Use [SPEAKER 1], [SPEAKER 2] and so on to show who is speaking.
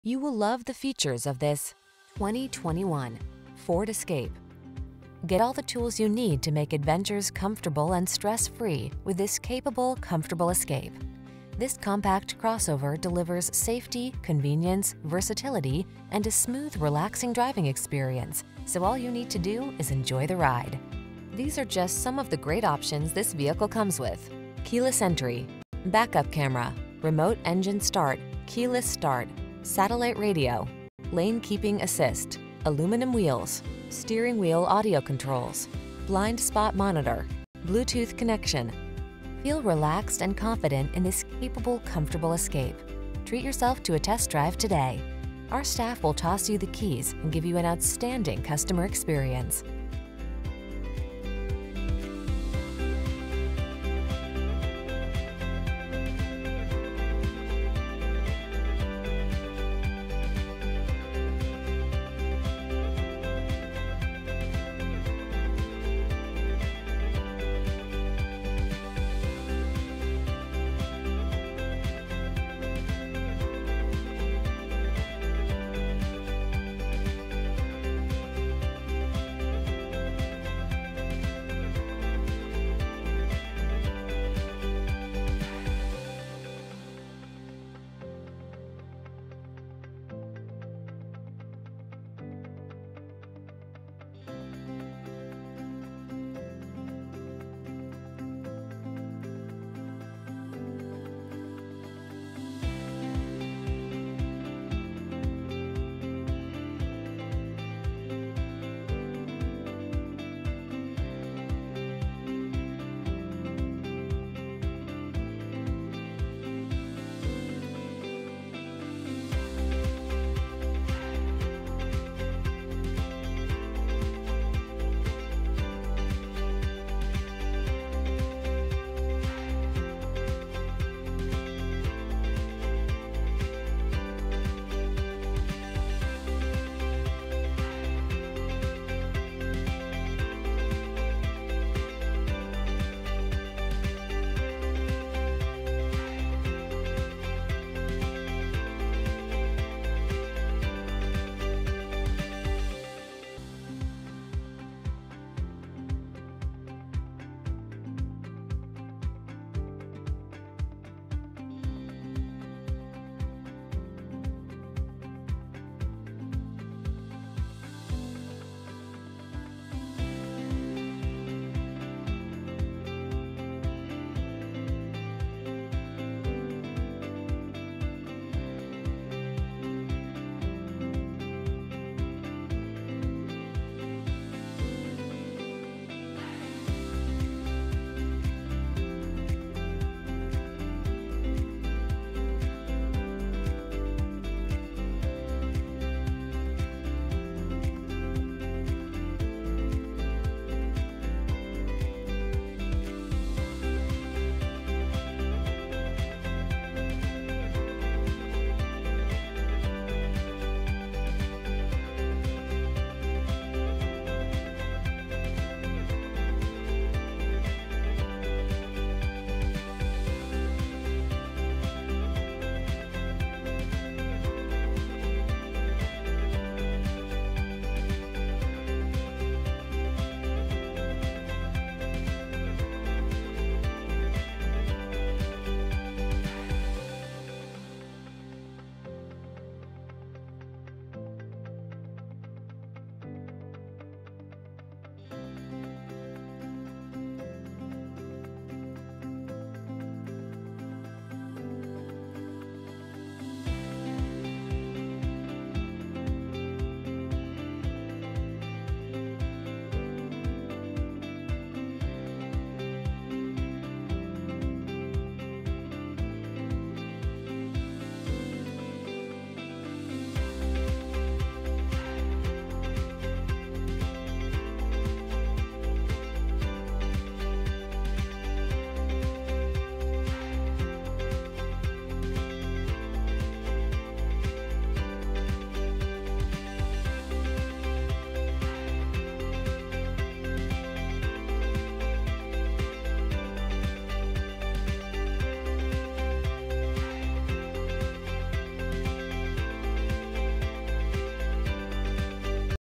[SPEAKER 1] You will love the features of this 2021 Ford Escape. Get all the tools you need to make adventures comfortable and stress-free with this capable, comfortable Escape. This compact crossover delivers safety, convenience, versatility, and a smooth, relaxing driving experience, so all you need to do is enjoy the ride. These are just some of the great options this vehicle comes with: keyless entry, backup camera, remote engine start, keyless start, satellite radio, lane keeping assist, aluminum wheels, steering wheel audio controls, blind spot monitor, Bluetooth connection. Feel relaxed and confident in this capable, comfortable Escape. Treat yourself to a test drive today. Our staff will toss you the keys and give you an outstanding customer experience.